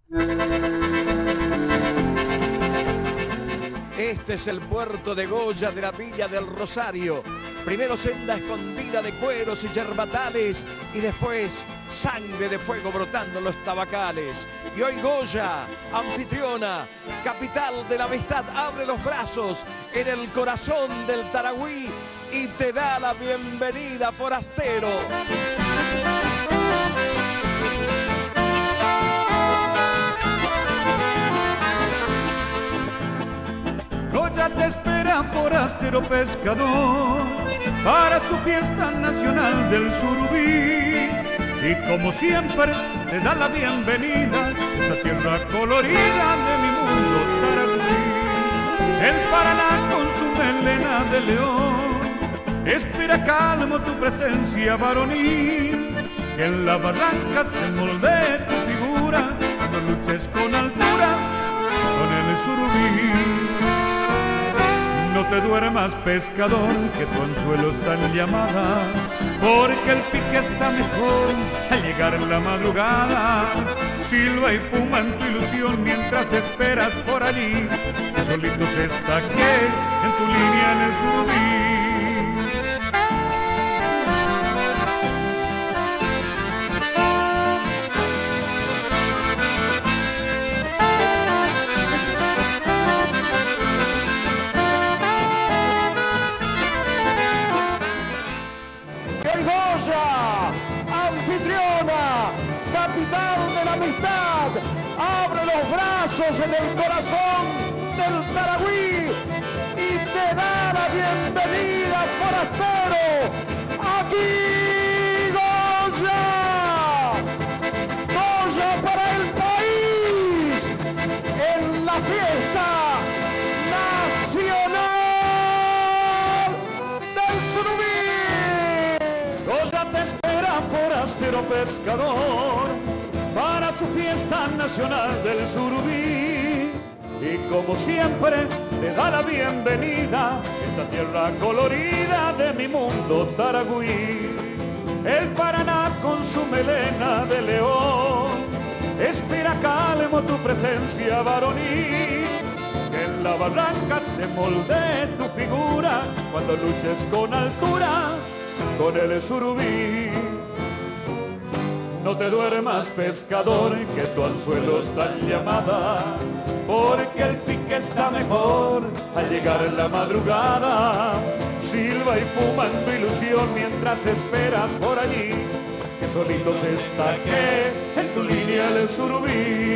Este es el puerto de Goya de la Villa del Rosario. Primero senda escondida de cueros y yerbatales y después sangre de fuego brotando en los tabacales. Y hoy Goya, anfitriona, capital de la amistad, abre los brazos en el corazón del Taragüí y te da la bienvenida, forastero. Goya te espera, forastero pescador, para su fiesta nacional del Surubí. Y como siempre, te da la bienvenida esta tierra colorida de mi mundo Taragüí. El Paraná con su melena de león espera calmo tu presencia varonil, que en la barranca se moldee tu figura, no luches con altura con el Surubí. No te duermas, pescador, que tu anzuelo está en llamada, porque el pique está mejor al llegar la madrugada. Silba y fuma en tu ilusión mientras esperas por allí, que solito se estaque en tu línea en el Surubí. Anfitriona, capital de la amistad, abre los brazos en el corazón del Taragüí y te da la bienvenida, forastero. Aquí Goya, Goya para el país, en la fiesta nacional del Surubí. Goya te espera, forastero pescador, para su fiesta nacional del Surubí. Y como siempre, te da la bienvenida esta tierra colorida de mi mundo Taragüí. El Paraná con su melena de león espera calmo tu presencia varonil, que en la barranca se moldee tu figura cuando luches con altura con el Surubí. No te duermas, pescador, que tu anzuelo está en llamada, porque el pique está mejor al llegar en la madrugada. Silba y fuma en tu ilusión mientras esperas por allí, que solito se estaque en tu línea el Surubí.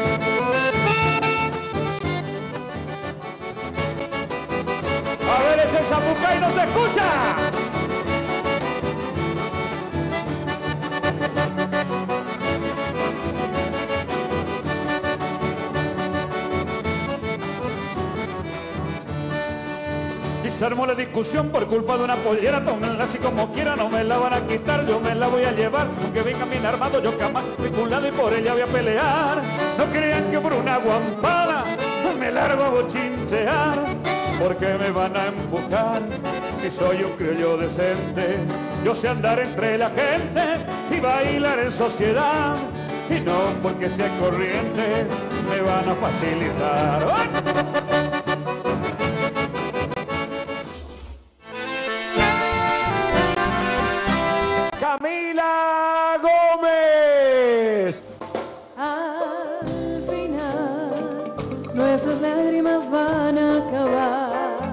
A ver ese zapucay, no se escucha. Se armó la discusión por culpa de una pollera, tómenla así como quiera, no me la van a quitar, yo me la voy a llevar, aunque venga bien armado, yo jamás fui culado y por ella voy a pelear. No crean que por una guampada me largo a bochinchear, porque me van a empujar si soy un criollo decente. Yo sé andar entre la gente y bailar en sociedad, y no porque sea corriente me van a facilitar. ¡Ay! Camila Gómez. Al final nuestras lágrimas van a acabar.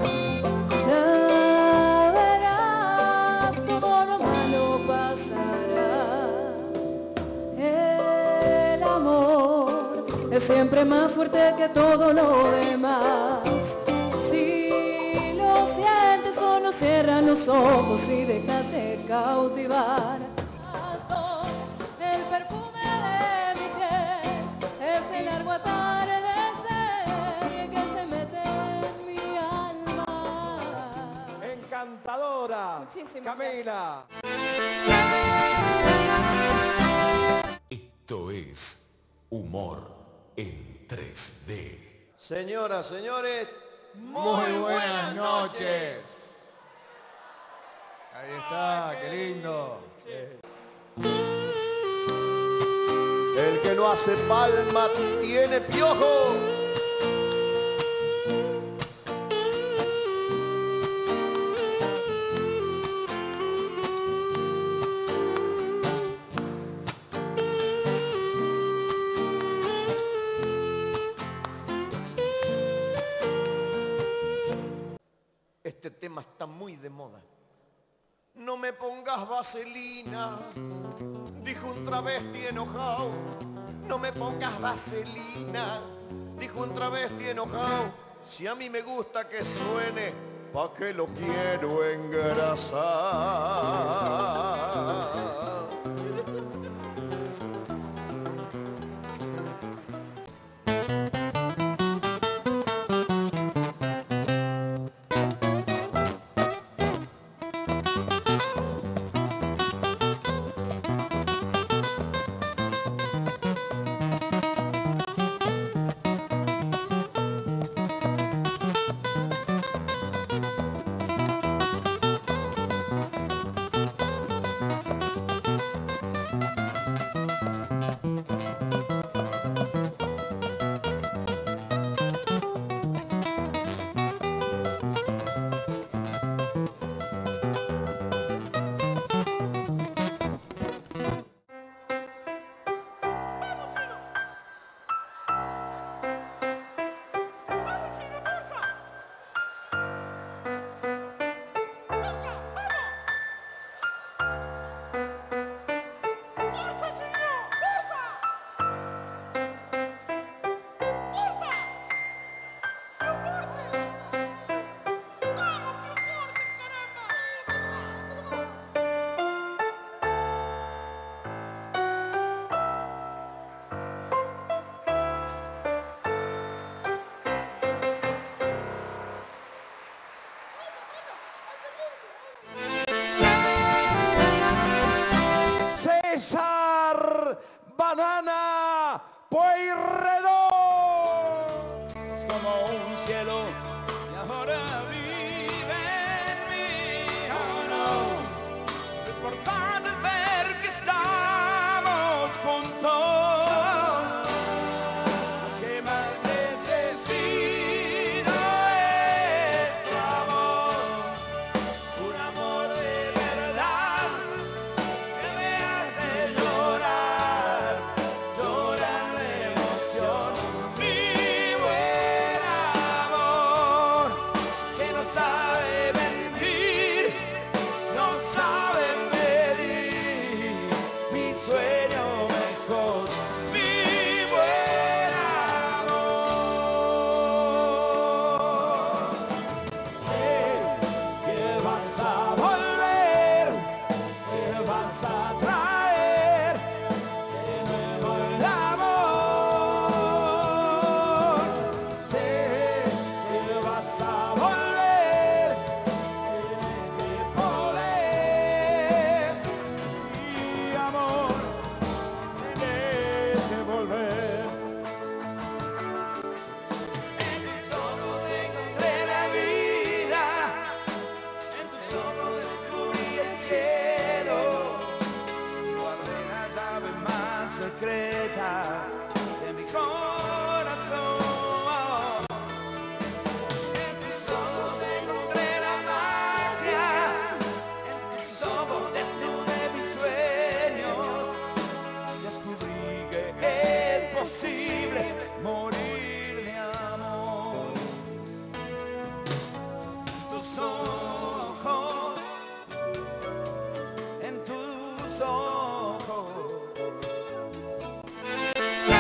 Ya verás, todo lo malo pasará. El amor es siempre más fuerte que todo lo demás. Si lo sientes, solo cierra los ojos y déjate cautivar. El perfume de mi piel, este largo atardecer que se mete en mi alma. Encantadora. Muchísimas Camila. Esto es humor en 3D. Señoras, señores, Muy buenas noches. Ahí está, qué lindo. el que no no hace palma tiene piojo. Este tema está muy de moda. No me pongas vaselina, dijo un travesti enojado. No me pongas vaselina, dijo un travesti enojado. Si a mí me gusta que suene, ¿pa' qué lo quiero engrasar? César Banana Pueyrredón. Es como un cielo y ahora vive en mí. Oh no, lo importante es ver que estamos juntos. Lo que más necesito es tu amor, un amor de verdad que me hace llorar, llorar de emoción. Mi buen amor, que no sabe mentir, no sabe medir mi sueño mejor. Mi buen amor, sé que vas a volver, que vas a traer de nuevo el amor. Sé que vas a volver, tienes que poder. Mi amor, tienes que volver. En tus ojos encontré la vida, en tus ojos descubrí el cielo. Guardé la llave más secreta de mi corazón. En tus ojos encontré la magia, en tus ojos desnudé mis sueños. Descubrí que es posible morir de amor. Tus ojos, en tus ojos.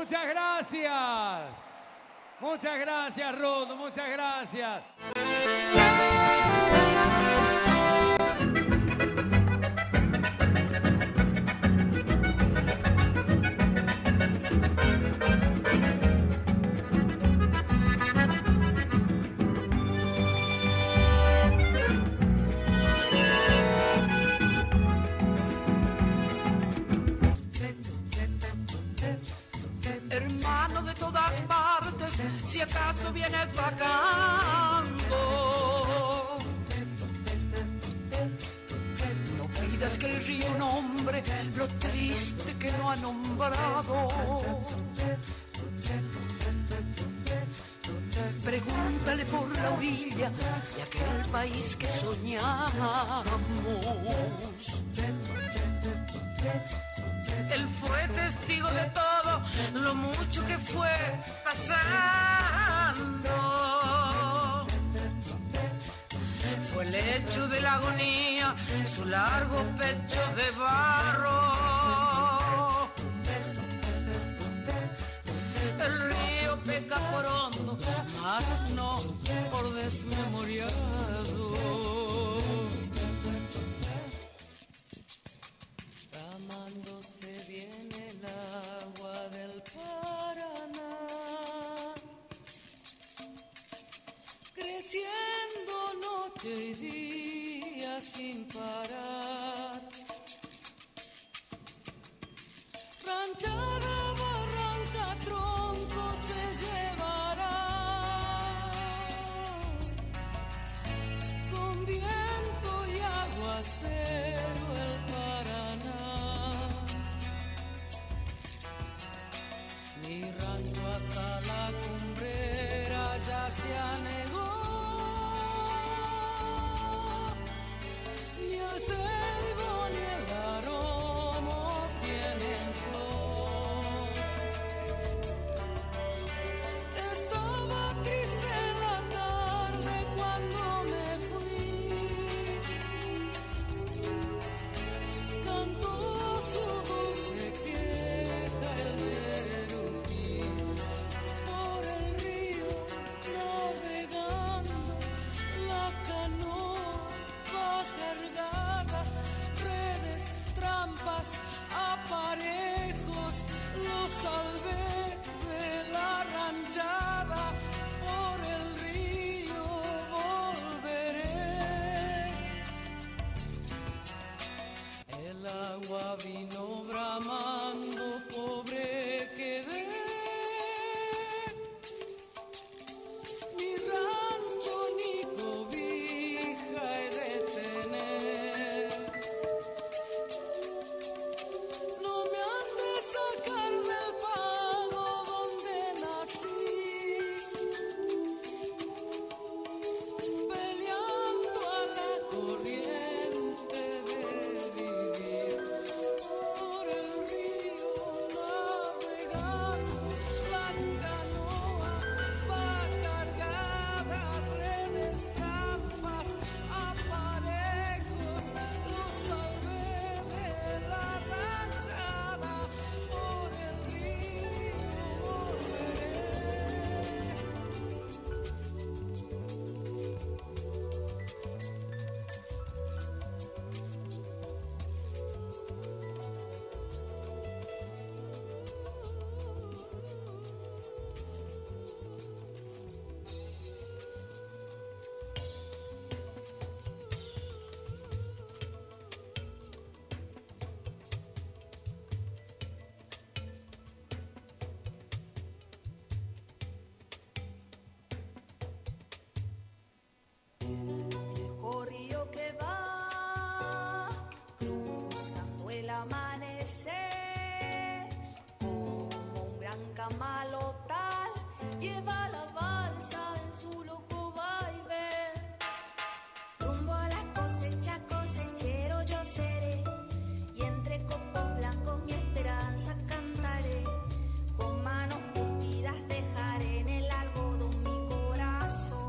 Muchas gracias. Muchas gracias, Ruth. Muchas gracias. Hermano de todas partes, si acaso vienes bajando, no pidas que el río nombre lo triste que no ha nombrado. Pregúntale por la orilla de aquel país que soñamos. Él fue testigo de todo lo mucho que fue pasando. Fue el hecho de la agonía, su largo pecho de barro. El río peca por hondo, mas no por desmemoriado. Ramándose viene el agua del Paraná, creciendo noche y día sin parar. Ranchada, barranca, tronco se llevará, con viento y aguacero el Paraná. Mi rancho hasta la cumbrera ya se anegó, ni el ceibo ni el aromo tienen flor. Estaba triste la tarde cuando me fui, cantó su dulce queja el Cherokee. Por el río navegando, la canoa va cargada, redes, trampas, aparejos, los salvé de la ranchada. Por el río volveré. El agua vino bramando, pobre quedé. Ni rancho ni cobija he de tener. No me han de sacar del pago donde nací, peleando a la corriente de vivir. Por el río navegando, la canoa va cargada, redes, trampas, aparejos, los salvé de la ranchada. Por el río volveré. Viejo río que va cruzando el amanecer, como un gran camalotal lleva la balsa en su loco vaivén. Rumbo a la cosecha, cosechero yo seré, y entre copos blancos mi esperanza cantaré. Con manos curtidas dejaré en el algodón mi corazón.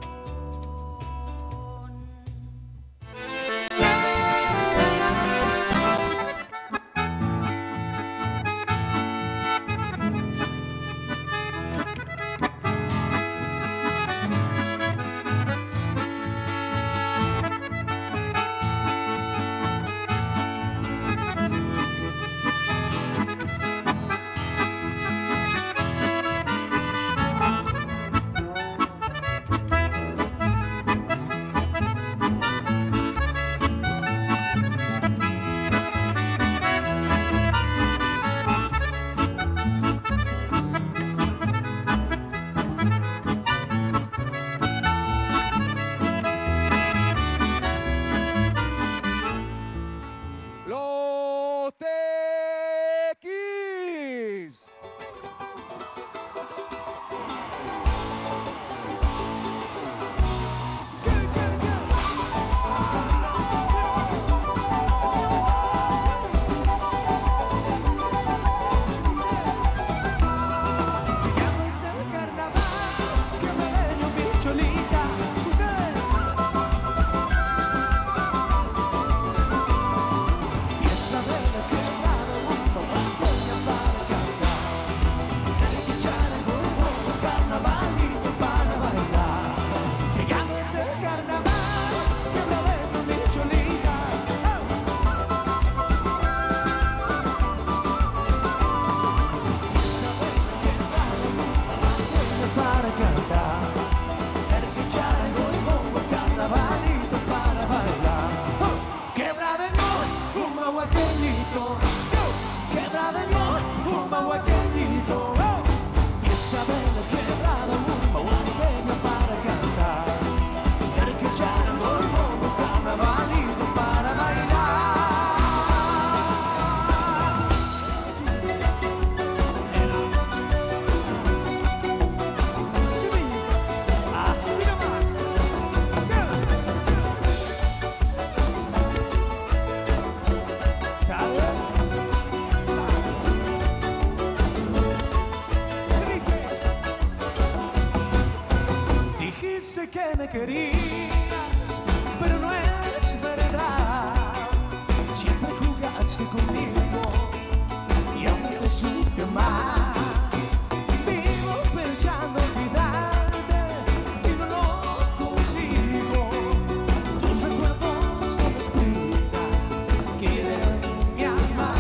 que me querías, pero no es verdad. Siempre jugaste conmigo y aún te supe amar. Vivo pensando olvidarte y no lo consigo. Tus recuerdos son las piedras que deben mi alma.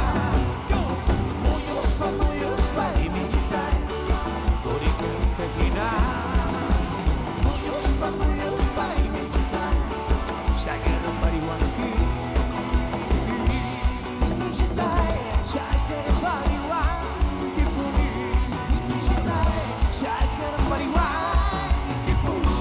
Moyos pa' imitar, por imaginar. Moyos pa' imitar, sacar la marihuana aquí. Sacar la marihuana que por mí. Sacar la marihuana que por mí.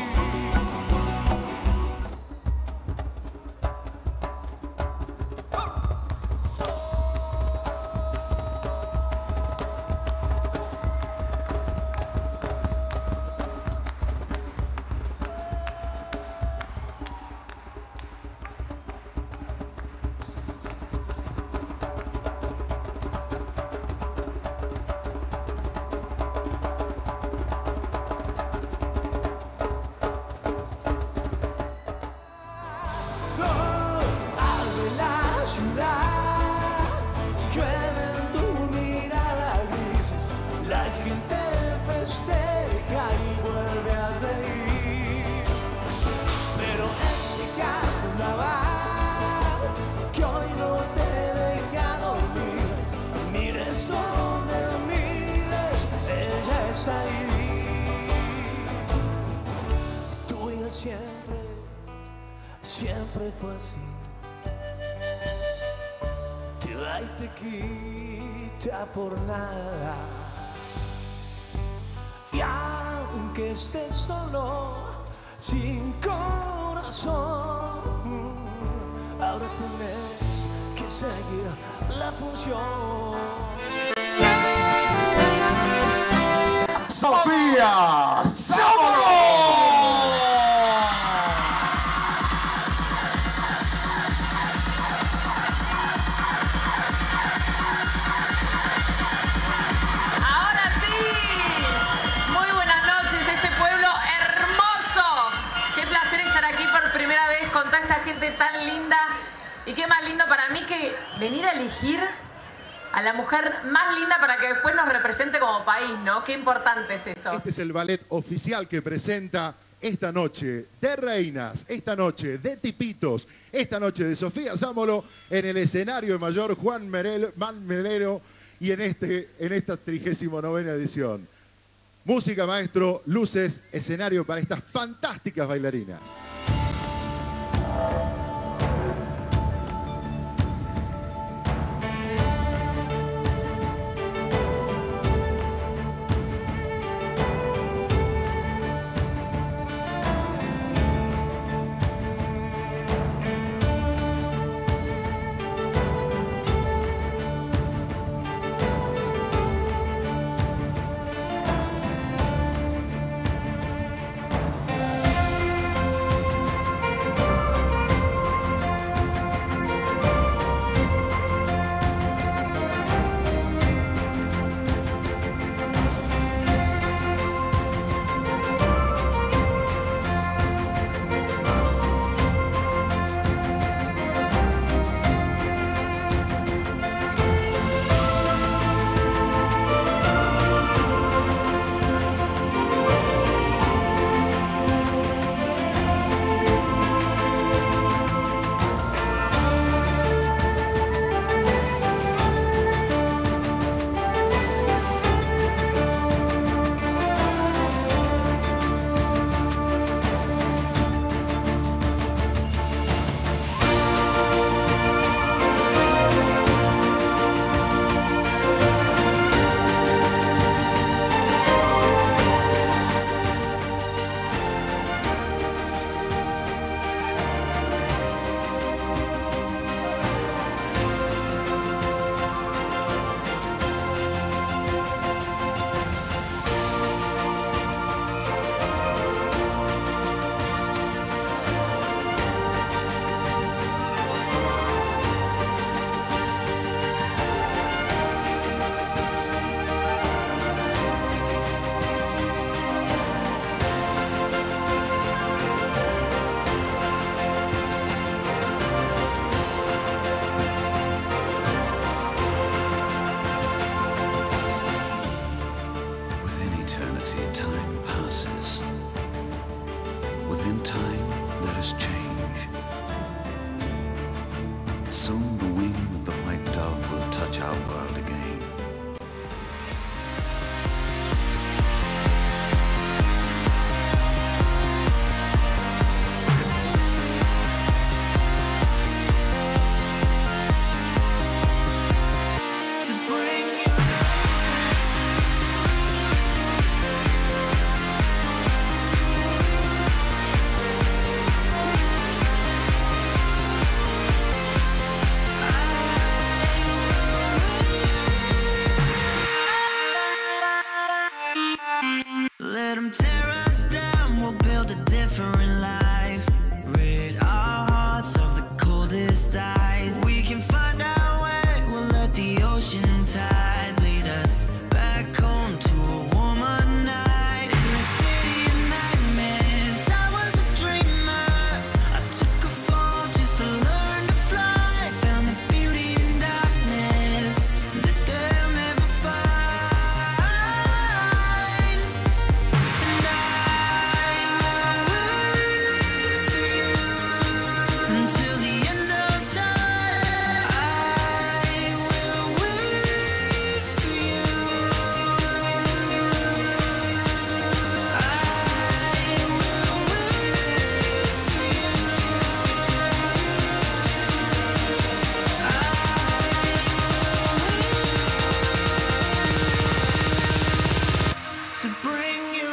Abre la ciudad, llueve en tu mirada gris. La gente festeja y vuelve a reír. Pero ese carnaval que hoy no te deja dormir. Mires donde mires, ella es ahí. Tú y él siempre fue así. Te da y te quita por nada. Y aunque estés solo, sin corazón, ahora tienes que seguir la función. Sofía Sámolo. Ahora sí, muy buenas noches, este pueblo hermoso. Qué placer estar aquí por primera vez con toda esta gente tan linda. Y qué más lindo para mí que venir a elegir a la mujer más linda para que después nos represente como país, ¿no? Qué importante es eso. Este es el ballet oficial que presenta esta noche de reinas, esta noche de tipitos, esta noche de Sofía Sámolo en el escenario de Mayor Juan Melero y en esta 39ª edición. Música, maestro, luces, escenario para estas fantásticas bailarinas. reality, time passes. Within time, there is change. Soon the wing of the white dove will touch our world again. Let them tear us down, we'll build a different life. Rid our hearts of the coldest ice. We can find our way, we'll let the ocean tide lead us back home to a warmer night. In the city of nightmares, I was a dreamer. I took a fall just to learn to fly. Found the beauty in darkness that they'll never find. Until the end of time, I will wait for you. I will wait for you. To bring you.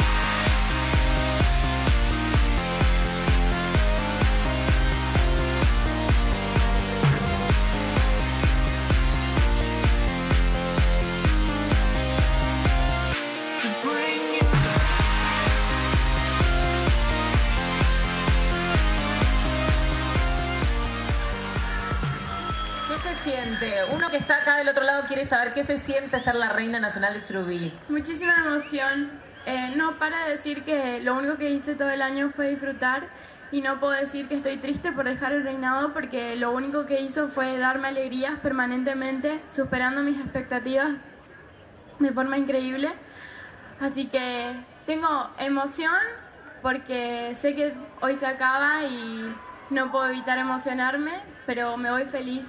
To bring you. ¿Qué se siente? Uno que está acá del otro lado quiere saber qué se siente ser la reina nacional de Surubí. Muchísima emoción. No para de decir que lo único que hice todo el año fue disfrutar y no puedo decir que estoy triste por dejar el reinado porque lo único que hizo fue darme alegrías permanentemente, superando mis expectativas de forma increíble. Así que tengo emoción porque sé que hoy se acaba y no puedo evitar emocionarme, pero me voy feliz.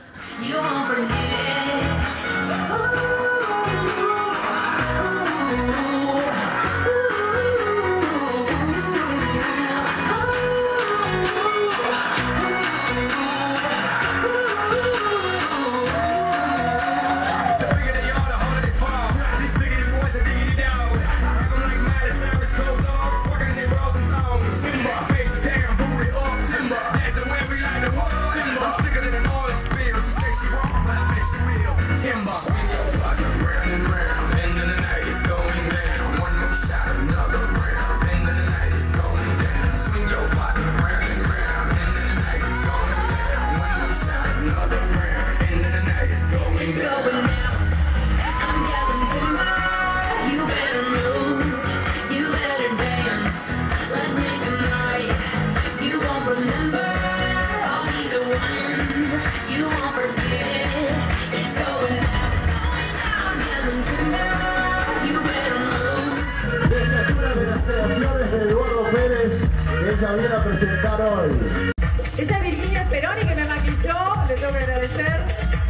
Ella viene a presentar hoy. Ella es Virginia Speroni, que me maquilló, le tengo que agradecer.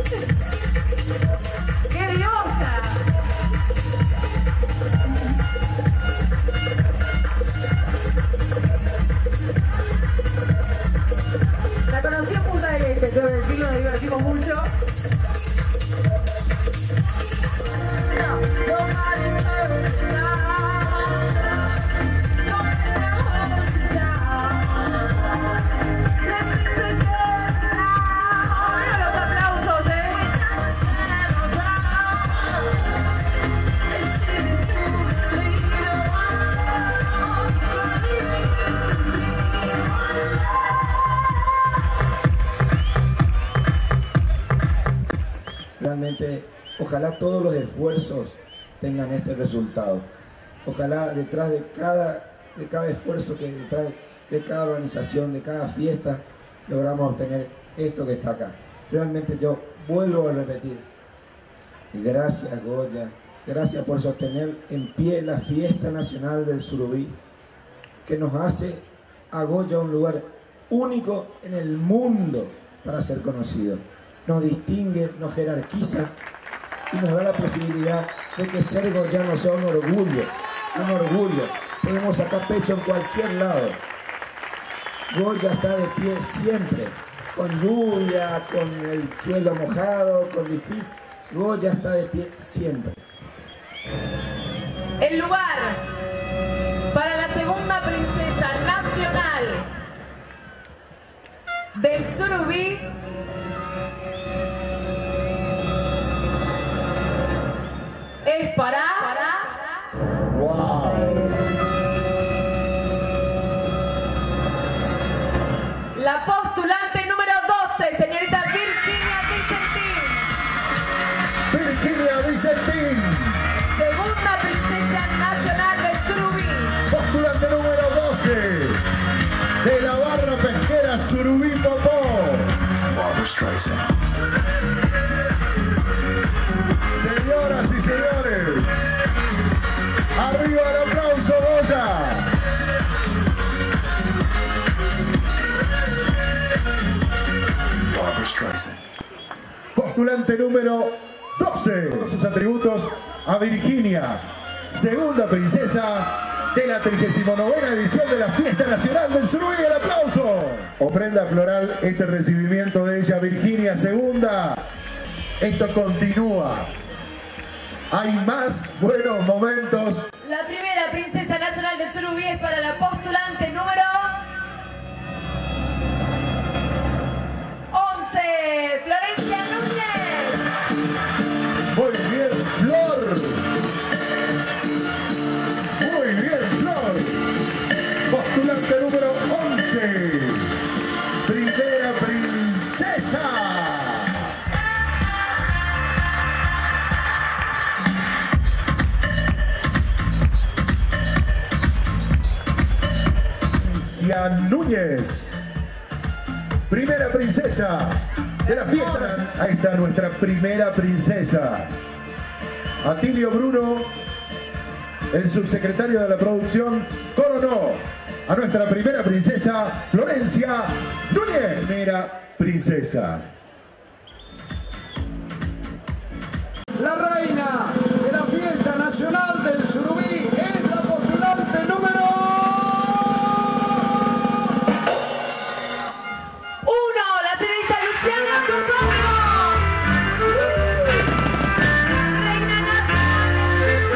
¡Qué diosa! La conocí en Punta del Este, tengo que decirlo, nos divertimos mucho. Realmente, ojalá todos los esfuerzos tengan este resultado. Ojalá detrás de cada esfuerzo, detrás de cada organización, de cada fiesta, logramos obtener esto que está acá. Realmente yo vuelvo a repetir, gracias Goya, Gracias por sostener en pie la fiesta nacional del Surubí, que nos hace a Goya un lugar único en el mundo para ser conocido. Nos distingue, nos jerarquiza y nos da la posibilidad de que ser goyano sea un orgullo, un orgullo. Podemos sacar pecho en cualquier lado. Goya está de pie siempre, con lluvia, con el suelo mojado, con difícil. Goya está de pie siempre. El lugar para la segunda princesa nacional del Surubí es para... ¡Wow! La postulante número 12, señorita Virginia Vicentín. Virginia Vicentín. Segunda princesa nacional del Surubí. Postulante número 12 de la barra pesquera Surubí Popó. Barbra Streisand. Señoras y señores, arriba el aplauso, Goya. Barbra Streisand. Postulante número 12, sus atributos a Virginia, segunda princesa de la 39ª edición de la Fiesta Nacional del Surubí. El aplauso. Ofrenda floral, este recibimiento de ella, Virginia segunda. Esto continúa. Hay más buenos momentos. La primera princesa nacional del Surubí es para la postulante número 11, Florencia Núñez. Muy bien, Flor. Muy bien, Flor. Postulante número 11. Primera princesa. Núñez, primera princesa de la fiesta. Ahí está nuestra primera princesa. Atilio Bruno, el subsecretario de la producción, coronó a nuestra primera princesa, Florencia Núñez. Primera princesa. La reina de la fiesta nacional del Surubí es la postulante número 1, la señorita Luciana Cordero. Reina nacional del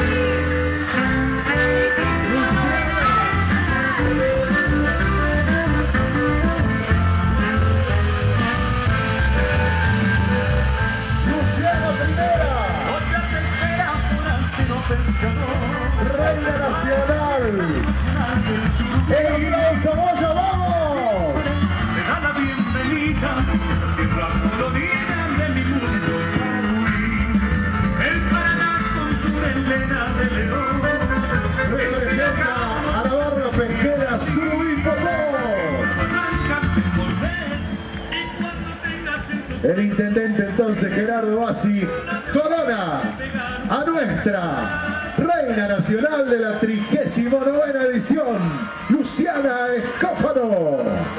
Luciana primera. Reina nacional. El gran Saboya, vamos. Me da la bienvenida en la colorina de mi mundo Paraguay. El Paraná con su melena de león. Representa a la barra pesquera Surubí Popó. El intendente entonces Gerardo Bassi corona a nuestra reina nacional de la 39ª edición, Luciana Escófano.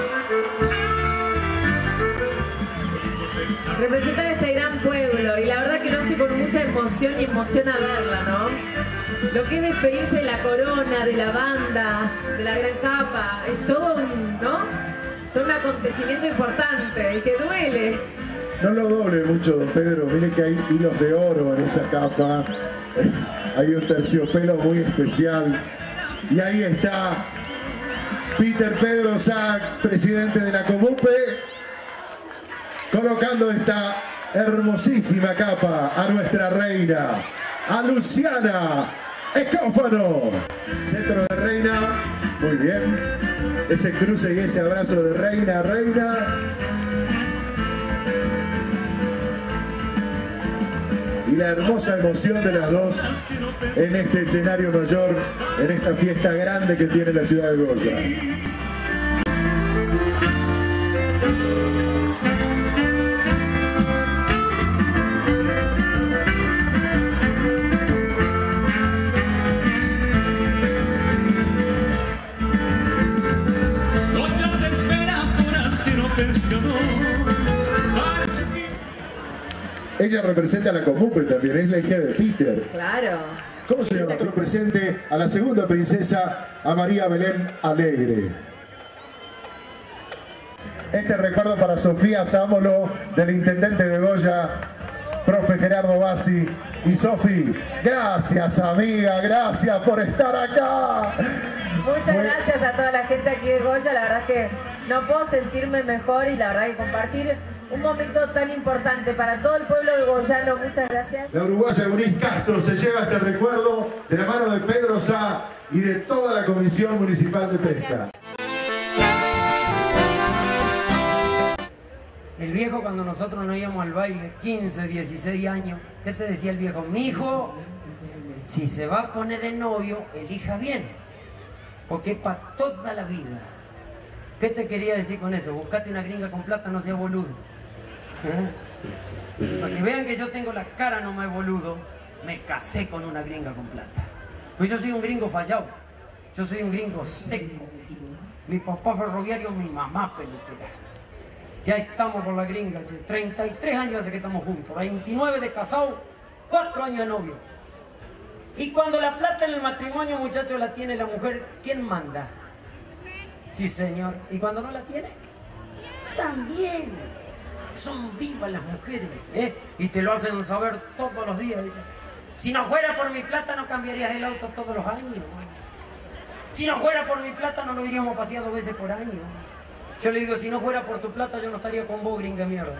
Representan este gran pueblo y la verdad que lo hace con mucha emoción y emociona verla, ¿no? Lo que es despedirse de la corona, de la banda, de la gran capa, es todo un, ¿no? Todo un acontecimiento importante y que duele. No lo doble mucho, don Pedro. Miren que hay hilos de oro en esa capa. Hay un terciopelo muy especial. Y ahí está Peter Pedro Sack, presidente de la Comupe, colocando esta hermosísima capa a nuestra reina, a Luciana Escófano. Centro de reina, muy bien. Ese cruce y ese abrazo de reina a reina. Y la hermosa emoción de las dos en este escenario mayor, en esta fiesta grande que tiene la ciudad de Goya. Ella representa a la Comupe también, es la hija de Peter. Claro. ¿Cómo se llama nuestro presente a la segunda princesa, a María Belén Alegre? Este recuerdo para Sofía Sámolo, del intendente de Goya, profe Gerardo Bassi. Y Sofi, gracias amiga, gracias por estar acá. Muchas gracias a toda la gente aquí de Goya, la verdad es que no puedo sentirme mejor y la verdad que compartir un momento tan importante para todo el pueblo goyano, muchas gracias. La uruguaya Eunice Castro se lleva este recuerdo de la mano de Pedro Sá y de toda la Comisión Municipal de Pesca. El viejo, cuando nosotros nos íbamos al baile, 15, 16 años, ¿qué te decía el viejo? Mi hijo, si se va a poner de novio, elija bien, porque es para toda la vida. ¿Qué te quería decir con eso? Buscate una gringa con plata, no seas boludo. Para que vean que yo tengo la cara nomás de boludo, me casé con una gringa con plata. Pues yo soy un gringo fallado, yo soy un gringo seco. Mi papá ferroviario, mi mamá peluquera. Ya estamos con la gringa, che. 33 años hace que estamos juntos, 29 de casado, 4 años de novio. Y cuando la plata en el matrimonio, muchachos, la tiene la mujer, ¿quién manda? Sí, señor. ¿Y cuando no la tiene? También. Son vivas las mujeres, ¿eh? Y te lo hacen saber todos los días. Si no fuera por mi plata, no cambiarías el auto todos los años. Si no fuera por mi plata, no lo iríamos pasear 2 veces por año. Yo le digo, si no fuera por tu plata, yo no estaría con vos, gringa mierda.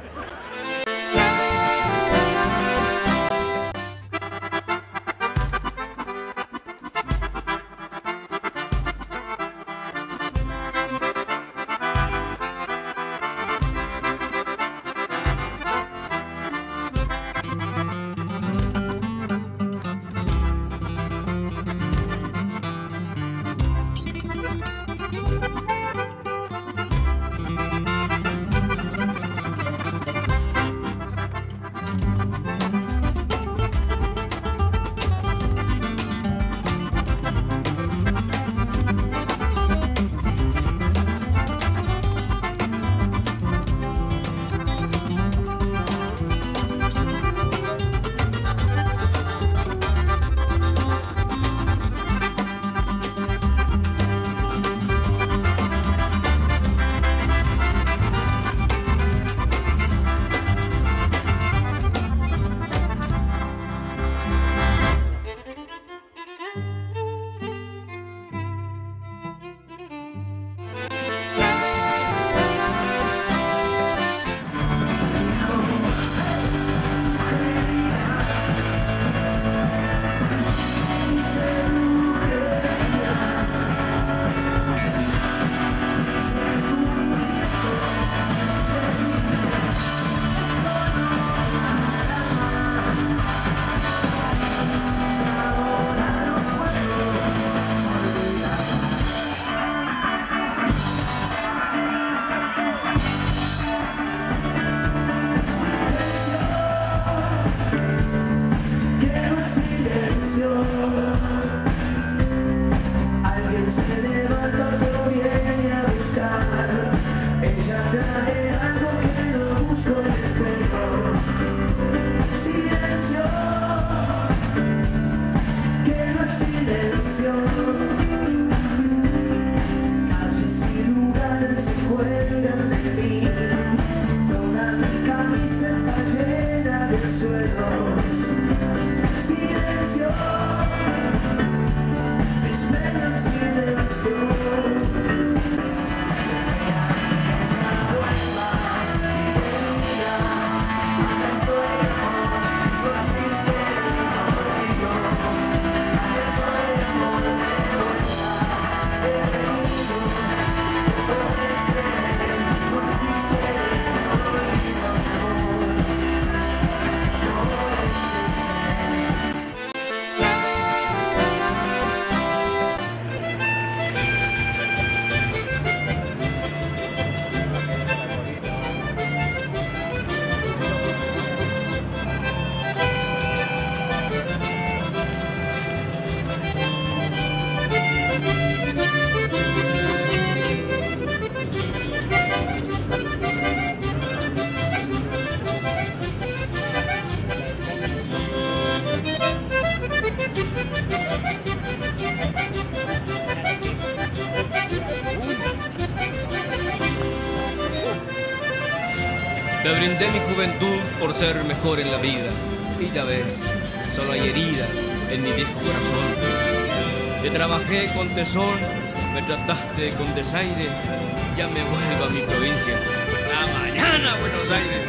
Me brindé mi juventud por ser mejor en la vida. Y ya ves, solo hay heridas en mi viejo corazón. Te trabajé con tesón, me trataste con desaire. Ya me vuelvo a mi provincia. ¡A mañana, Buenos Aires!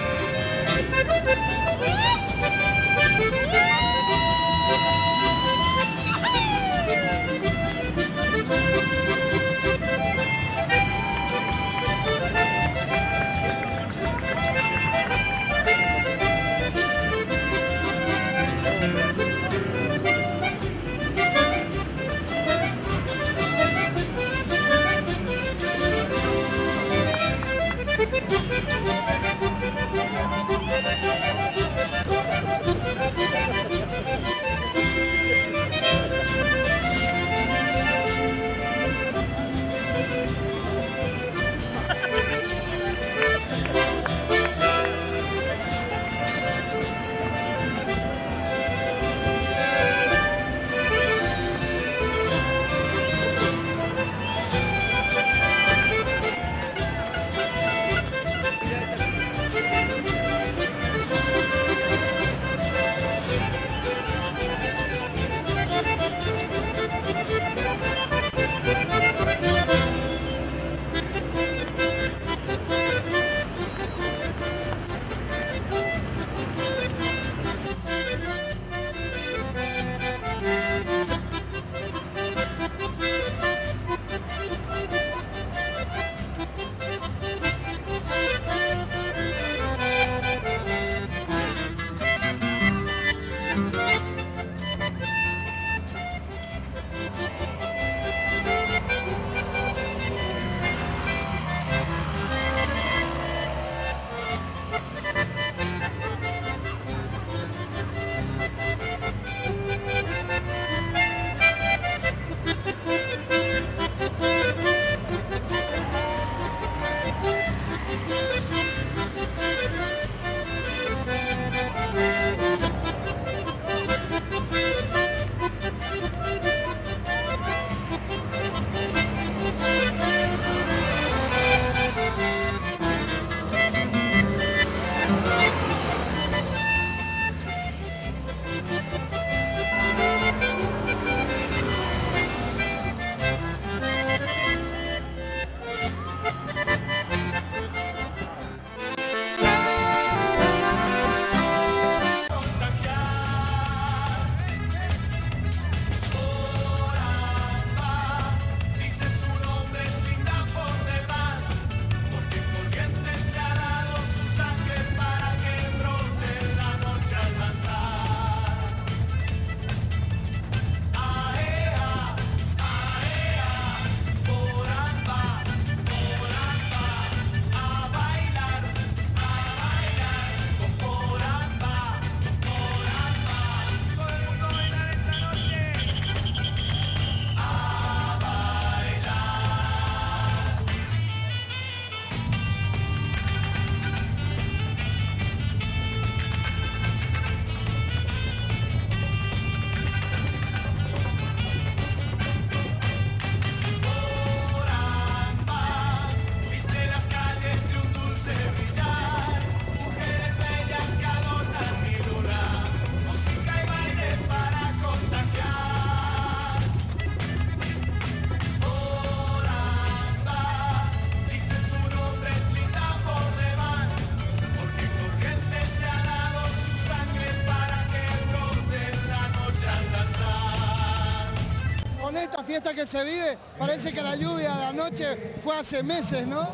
Fiesta que se vive, parece que la lluvia de anoche fue hace meses, ¿no?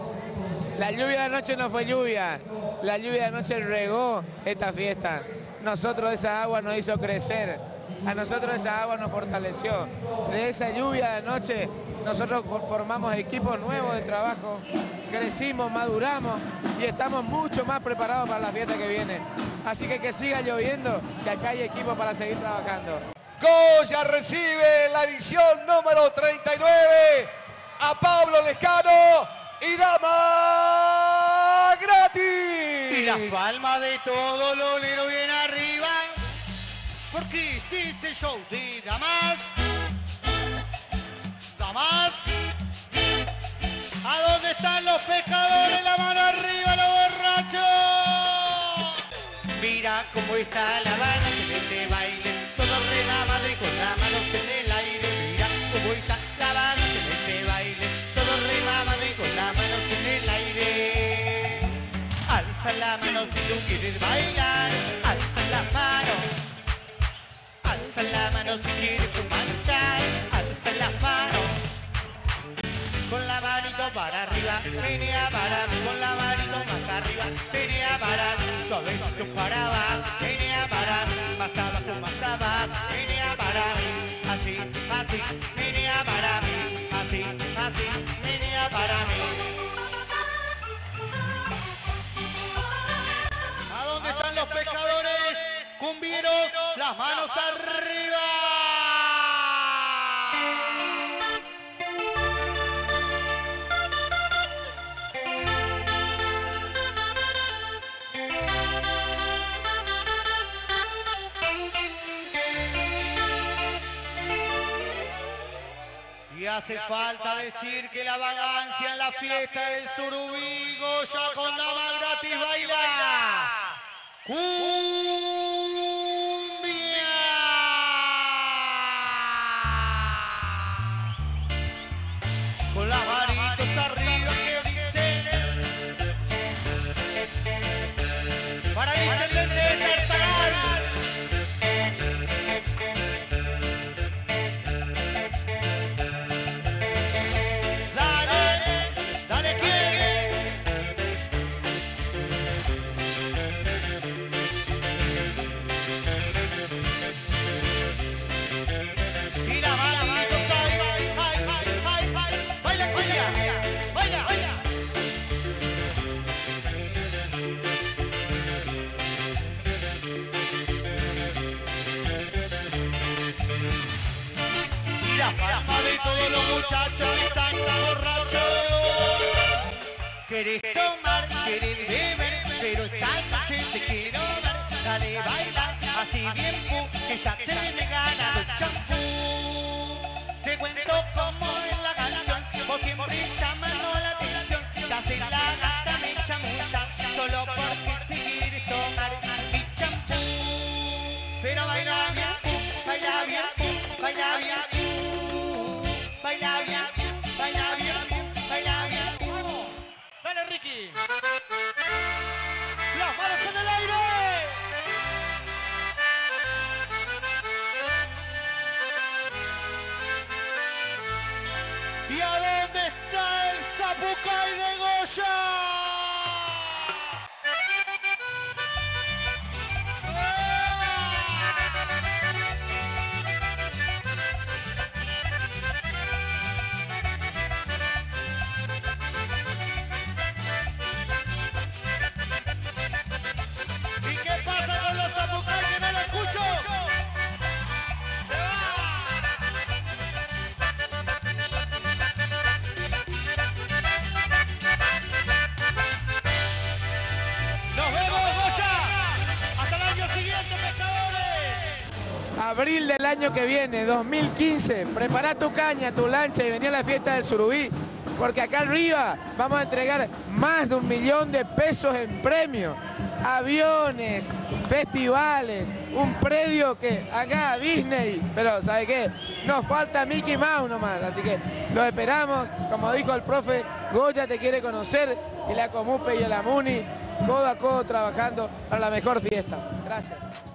La lluvia de anoche no fue lluvia, la lluvia de anoche regó esta fiesta. Nosotros esa agua nos hizo crecer, a nosotros esa agua nos fortaleció. De esa lluvia de anoche nosotros formamos equipos nuevos de trabajo, crecimos, maduramos y estamos mucho más preparados para la fiesta que viene. Así que siga lloviendo, que acá hay equipo para seguir trabajando. Goya recibe la edición número 39 a Pablo Lescano y dama gratis. Y las palmas de todo lo lero bien arriba, porque este es el show de damas. Damas. ¿A dónde están los pescadores? La mano arriba, los borrachos. Como está la banda en este baile, todo remamado y con las manos en el aire. Mira cómo está la banda en este baile, todo remamado y con las manos en el aire. Alza la mano si tú quieres bailar, alza la mano. Alza la mano si quieres tu manchar, alza la mano. Con la manito para arriba, menea para mí, con la manito más arriba, menea para mí, suavecito para abajo, menea para mí, más abajo, menea para mí, así, así, menea para mí, así, así, menea para mí. ¿A dónde están los pescadores? Cumbieros, las manos arriba. Y hace falta decir que la vagancia en la fiesta del Surubí, Goya con dama gratis baila. ¡Cumbia! Con las manitos arriba que dicen para el intendente de Tartagal. De todos los muchachos están tan borrachos. Querés tomar, querés beber, pero esta noche te quiero ver. Dale, baila, así bien que ya te viene ganando el champú. Te cuento como es la canción, vos siempre llamando la atención. Te haces la gata, me chamulla, solo porque te quieres tomar mi champú. Pero baila bien, baila bien, baila bien. Baila bien, baila bien, baila bien. Dale, Ricky. Las manos en el aire. ¿Y a dónde está el Zapucay de Goya? Abril del año que viene, 2015, prepara tu caña, tu lancha y vení a la fiesta del Surubí, porque acá arriba vamos a entregar más de 1 millón de pesos en premios, aviones, festivales, un predio que acá Disney, pero ¿sabe qué? Nos falta Mickey Mouse nomás, así que los esperamos, como dijo el profe, Goya te quiere conocer y la Comupe y el Amuni, codo a codo trabajando para la mejor fiesta. Gracias.